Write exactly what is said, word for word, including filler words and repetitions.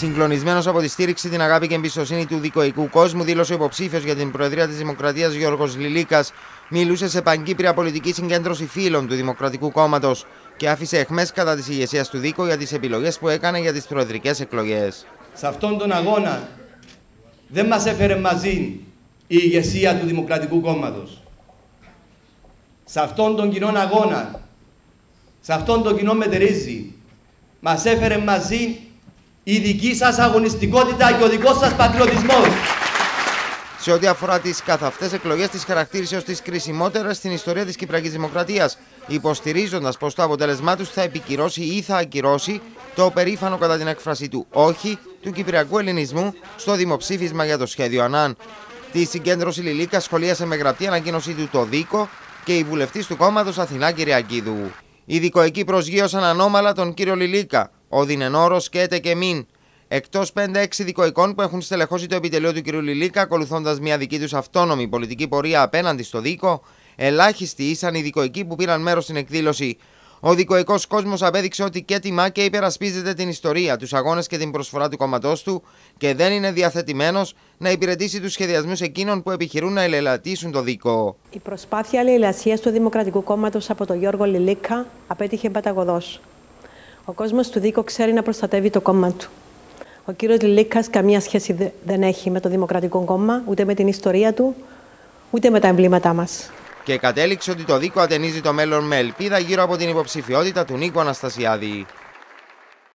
Συγκλονισμένος από τη στήριξη, την αγάπη και εμπιστοσύνη του δικοϊκού κόσμου, δήλωσε ο υποψήφιος για την Προεδρία της Δημοκρατίας Γιώργος Λιλίκας. Μιλούσε σε παγκύπρια πολιτική συγκέντρωση φίλων του Δημοκρατικού Κόμματος και άφησε αιχμές κατά της ηγεσίας του Δίκο για τις επιλογές που έκανε για τις προεδρικές εκλογές. Σε αυτόν τον αγώνα δεν μας έφερε μαζί η ηγεσία του Δημοκρατικού Κόμματος. Σε αυτόν τον κοινό αγώνα, σε αυτόν τον κοινό μετερίζει, μας έφερε μαζί η δική σας αγωνιστικότητα και ο δικός σας πατριωτισμός. Σε ό,τι αφορά τις καθ' αυτές εκλογές, τις χαρακτήρισε ως τις κρισιμότερες στην ιστορία της Κυπριακής Δημοκρατίας, υποστηρίζοντας πως το αποτέλεσμά τους θα επικυρώσει ή θα ακυρώσει το περήφανο, κατά την έκφραση του όχι, του Κυπριακού Ελληνισμού στο δημοψήφισμα για το σχέδιο Ανάν. Τη συγκέντρωση Λιλίκα σχολίασε με γραπτή ανακοίνωσή του το Δίκο και η βουλευτής του κόμματος Αθηνά Κυριακίδου. Οι δικοικοί προσγείωσαν ανώμαλα τον κύριο Λιλίκα, όδινεν όρος και έτε και μην. Εκτός πέντε έξι δικοικών που έχουν στελεχώσει το επιτελείο του κ. Λιλίκα, ακολουθώντας μια δική τους αυτόνομη πολιτική πορεία απέναντι στο Δίκο, ελάχιστοι ήσαν οι δικοικοί που πήραν μέρος στην εκδήλωση. Ο δικοικός κόσμος απέδειξε ότι και τιμά και υπερασπίζεται την ιστορία, τους αγώνες και την προσφορά του κόμματός του και δεν είναι διαθετημένος να υπηρετήσει τους σχεδιασμούς εκείνων που επιχειρούν να ελελατίσουν το Δίκο. Η προσπάθεια αλληλεασίας του Δημοκρατικού Κόμματος από τον Γιώργο Λιλίκα απέτυχε παταγωδώς. Ο κόσμος του Δίκο ξέρει να προστατεύει το κόμμα του. Ο κύριος Λιλίκας καμία σχέση δεν έχει με το Δημοκρατικό Κόμμα, ούτε με την ιστορία του, ούτε με τα εμβλήματά μας. Και κατέληξε ότι το Δίκο ατενίζει το μέλλον με ελπίδα γύρω από την υποψηφιότητα του Νίκου Αναστασιάδη.